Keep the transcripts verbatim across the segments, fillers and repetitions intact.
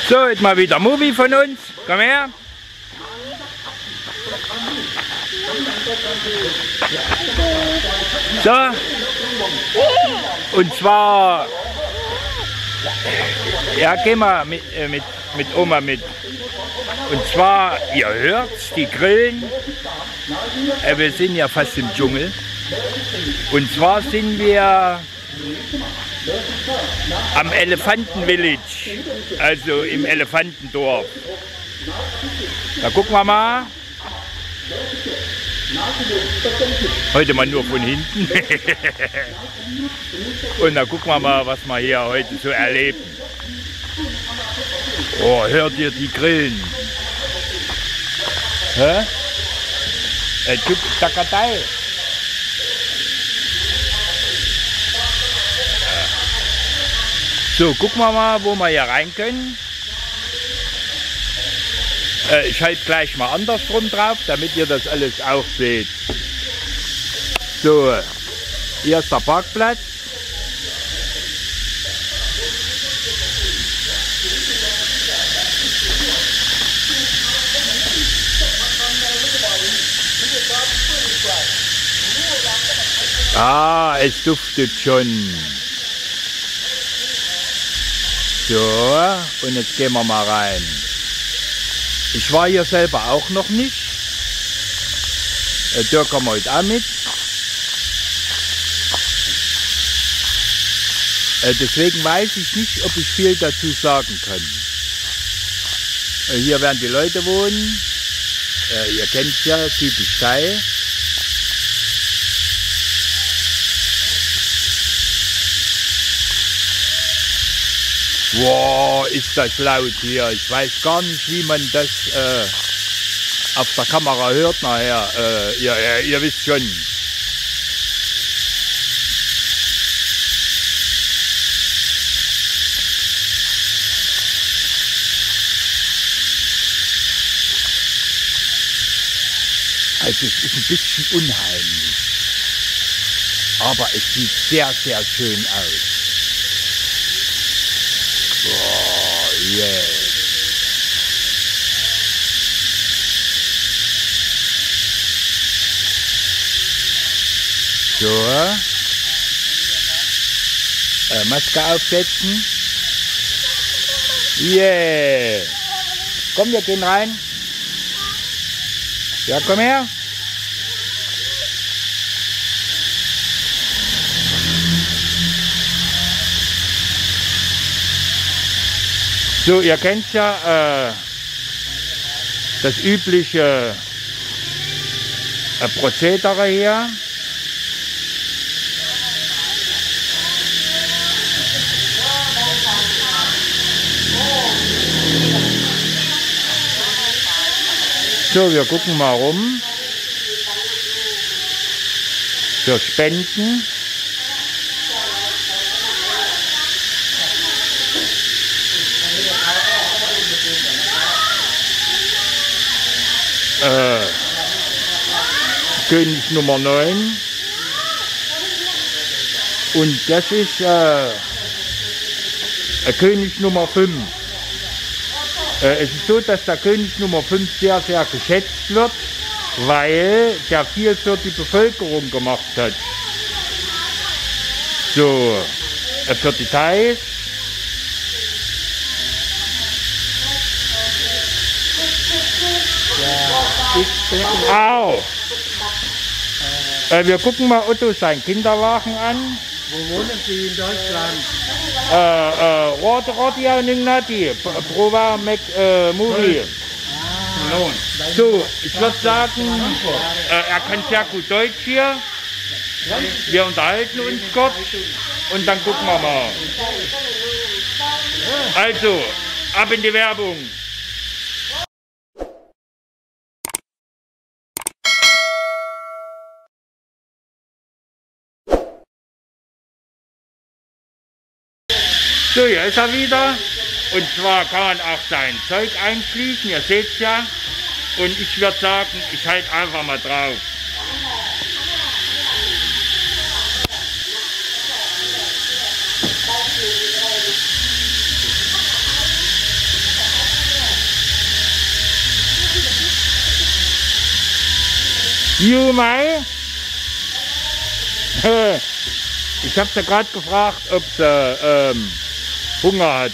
So, jetzt mal wieder Movie von uns. Komm her. So. Und zwar... Ja, geh mal mit, äh, mit, mit Oma mit. Und zwar, ihr hört's, die Grillen. Äh, wir sind ja fast im Dschungel. Und zwar sind wir am Elefanten-Village, also im Elefantendorf. Da gucken wir mal. Heute mal nur von hinten. Und da gucken wir mal, was wir hier heute so erleben. Oh, hört ihr die Grillen? Hä? Äh, Typ Takatei. So, gucken wir mal, wo wir hier rein können. Äh, ich halte gleich mal andersrum drauf, damit ihr das alles auch seht. So, hier ist der Parkplatz. Ah, es duftet schon. So, und jetzt gehen wir mal rein. Ich war hier selber auch noch nicht. Äh, Dirk kommt heute auch mit. Äh, deswegen weiß ich nicht, ob ich viel dazu sagen kann. Äh, hier werden die Leute wohnen. Äh, ihr kennt es ja, typisch Thai. Wow, ist das laut hier. Ich weiß gar nicht, wie man das äh, auf der Kamera hört nachher. Äh, ihr, ihr, ihr wisst schon. Also es ist ein bisschen unheimlich. Aber es sieht sehr, sehr schön aus. Oh, yeah. So. Äh, Maske aufsetzen. Yeah. Komm, wir gehen rein. Ja, komm her. So, ihr kennt ja äh, das übliche äh, Prozedere hier. So, wir gucken mal rum. Für Spenden. Äh, König Nummer neun und das ist äh, König Nummer fünf. Äh, es ist so, dass der König Nummer fünf sehr, sehr geschätzt wird, weil der viel für die Bevölkerung gemacht hat. So, äh, für die Thais. Au! Äh, wir gucken mal Otto seinen Kinderwagen an. Wo wohnen Sie in Deutschland? Äh, äh, Rot, Rotia Nignati, Prova Mac äh, Movie. Ah, so, ich würde sagen, äh, er kann sehr gut Deutsch hier. Wir unterhalten uns kurz und dann gucken wir mal. Also, ab in die Werbung. So, hier ist er wieder. Und zwar kann man auch sein Zeug einschließen, ihr seht es ja. Und ich würde sagen, ich halte einfach mal drauf. Jumai? Ich habe sie gerade gefragt, ob sie ähm, Hunger hat.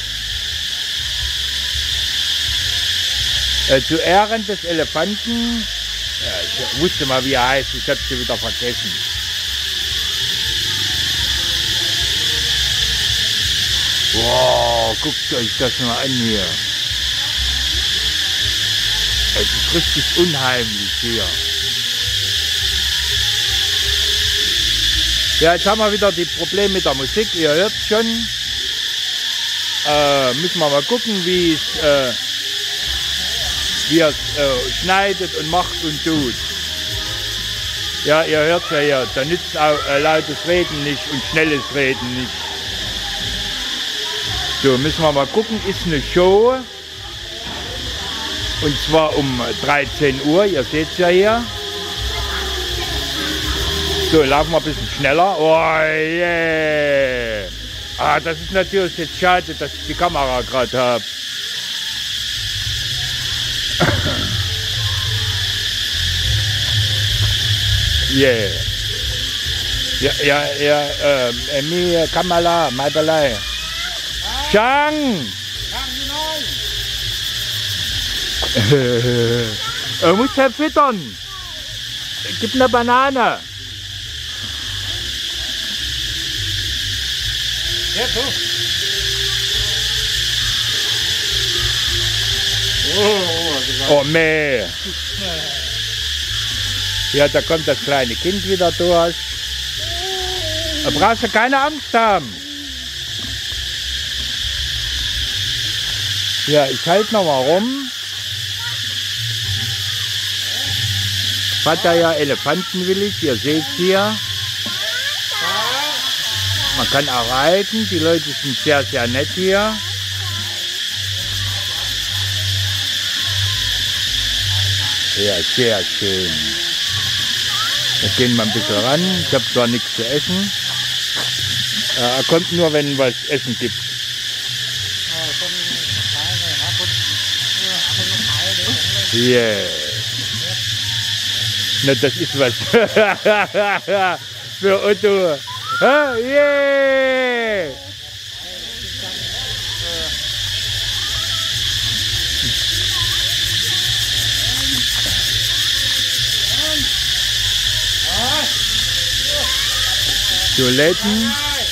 Äh, zu Ehren des Elefanten, ja, ich wusste mal, wie er heißt, ich habe sie wieder vergessen. Wow, guckt euch das mal an hier. Es ist richtig unheimlich hier. Ja, jetzt haben wir wieder die Probleme mit der Musik, ihr hört schon. Äh, müssen wir mal gucken, wie es äh, wie es äh, schneidet und macht und tut. Ja, ihr hört ja hier, da nützt auch äh, lautes Reden nicht und schnelles Reden nicht. So, müssen wir mal gucken, ist eine Show. Und zwar um dreizehn Uhr, ihr seht es ja hier. So, laufen wir ein bisschen schneller. Oh yeah! Ah, das ist natürlich jetzt schade, dass ich die Kamera gerade habe. Yeah. Ja, ja, ja, äh, mir Kamala, mein Belei. Chang! Er muss ja füttern. Gib eine Banane. Ja, so. Oh, meh. Ja, da kommt das kleine Kind wieder durch. Da brauchst du keine Angst haben. Ja, ich halte noch mal rum. Vater ja Elefantenwillig, ihr seht hier. Man kann auch reiten, die Leute sind sehr, sehr nett hier. Ja, sehr schön. Da gehen wir ein bisschen ran. Ich habe zwar nichts zu essen. Er kommt nur, wenn es was Essen gibt. Yeah. Na, das ist was für Otto. Ah, yeah. Toiletten.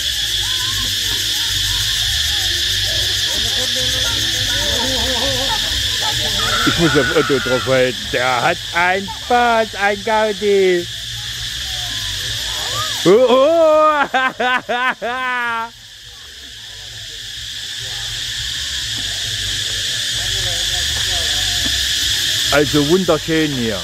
Ich muss auf Otto drauf halten. Der hat einen Spaß, ein Gaudi. Oh, oh. Also wunderschön hier.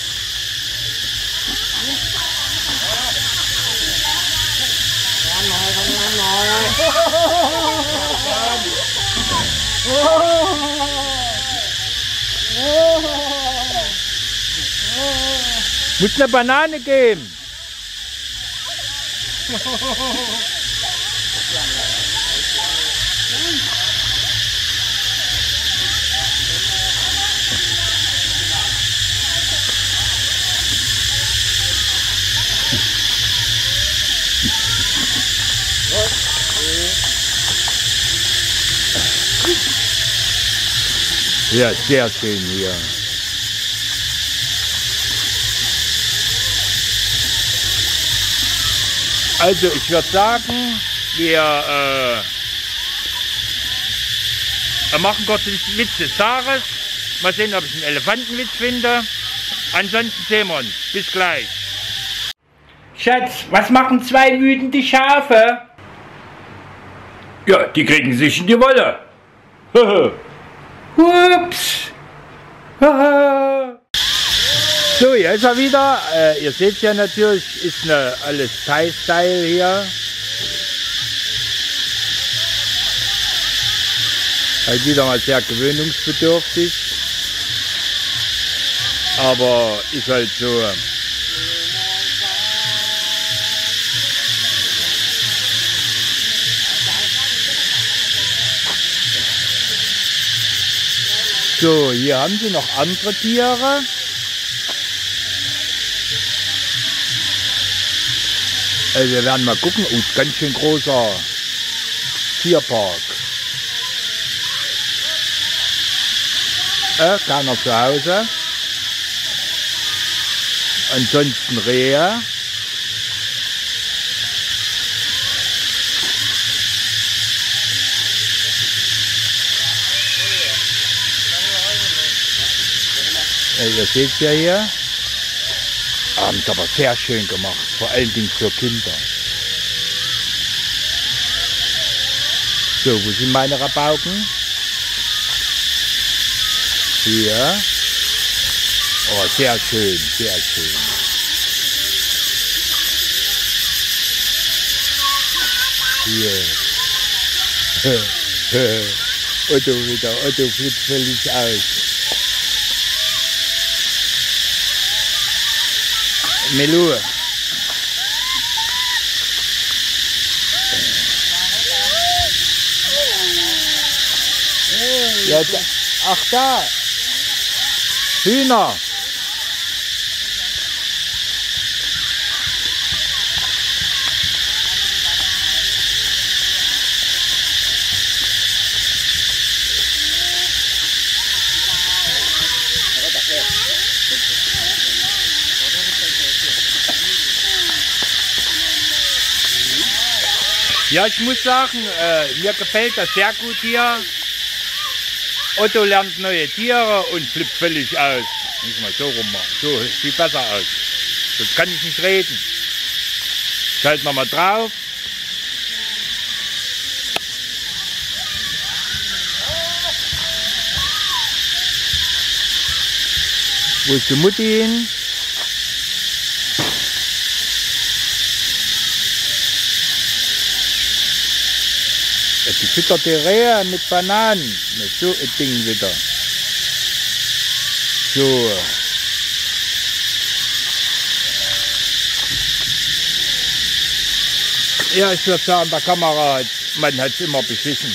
Muss eine Banane geben. Ja, sehr schön hier. Also ich würde sagen, wir äh, machen kurz den Witz des Tages. Mal sehen, ob ich einen Elefantenwitz finde. Ansonsten sehen wir uns. Bis gleich. Schatz, was machen zwei wütende Schafe? Ja, die kriegen sich in die Wolle. Ups. So, hier ist er wieder. Äh, ihr seht ja natürlich, ist eine, alles Thai-Style hier. Halt wieder mal sehr gewöhnungsbedürftig. Aber ist halt so. So, hier haben sie noch andere Tiere. Also wir werden mal gucken. Oh, ganz schön großer Tierpark. Äh, keiner zu Hause. Ansonsten Rehe. Ja, ihr seht es ja hier. Haben es aber sehr schön gemacht, vor allen Dingen für Kinder. So, wo sind meine Rabauken? Hier. Oh, sehr schön, sehr schön. Hier. Otto wieder, Otto flippt völlig aus. Melou. Ja, da, ach da. Hühner. Ja, ich muss sagen, äh, mir gefällt das sehr gut hier. Otto lernt neue Tiere und flippt völlig aus. Muss mal so rum machen. So sieht besser aus. Sonst kann ich nicht reden. Schalten wir mal drauf. Wo ist die Mutti hin? Die füttert die Rehe mit Bananen. So ein Ding wieder. So. Ja, ich würde sagen, der Kamera, hat, man hat es immer beschissen.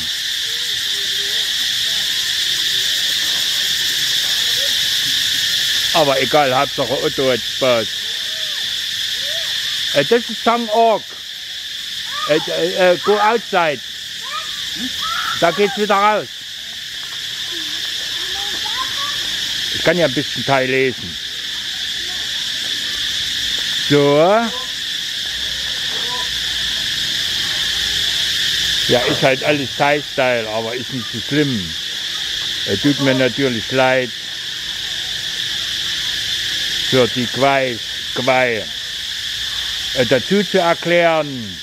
Aber egal, Hauptsache Otto hat Spaß. Äh, das ist Tang Ork. Äh, äh, äh, go outside. Da geht's wieder raus. Ich kann ja ein bisschen Teil lesen. So. Ja, ist halt alles Thai-Style, aber ist nicht so schlimm. Er tut mir natürlich leid für die Quais, Quai. Äh, dazu zu erklären,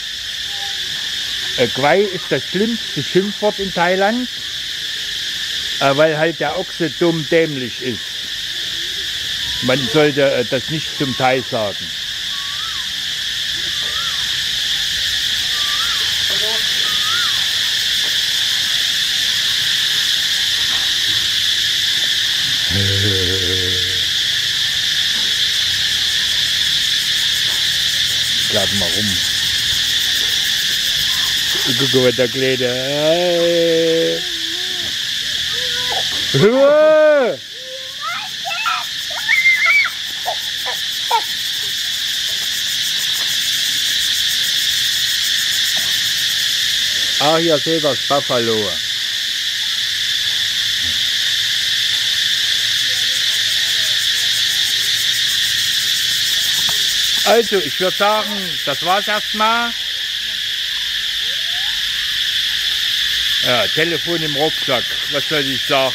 Quai ist das schlimmste Schimpfwort in Thailand, weil halt der Ochse dumm dämlich ist. Man sollte das nicht zum Thai sagen. Ich glaube mal rum. Guck mal, der Kleine. Hey. Ah, hier seht ihr das Buffalo. Also, ich würde sagen, das war's erstmal. Ja, Telefon im Rucksack, was soll ich sagen?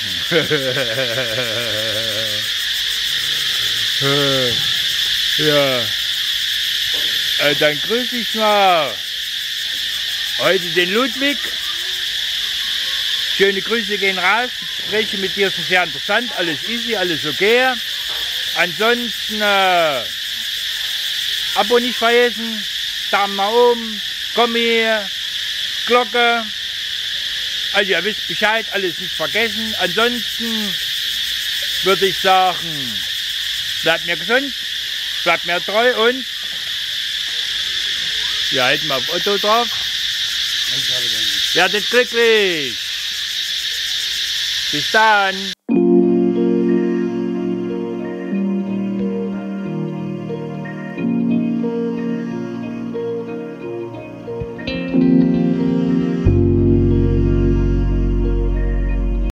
Ja, äh, dann grüße ich mal heute den Ludwig. Schöne Grüße gehen raus, die Gespräche mit dir sind sehr interessant, alles easy, alles okay. Ansonsten äh, Abo nicht vergessen, Daumen nach oben, Kommi, Glocke. Also ihr wisst Bescheid, alles nicht vergessen. Ansonsten würde ich sagen, bleibt mir gesund, bleibt mir treu und wir halten mal auf Otto drauf. Werdet glücklich. Bis dann.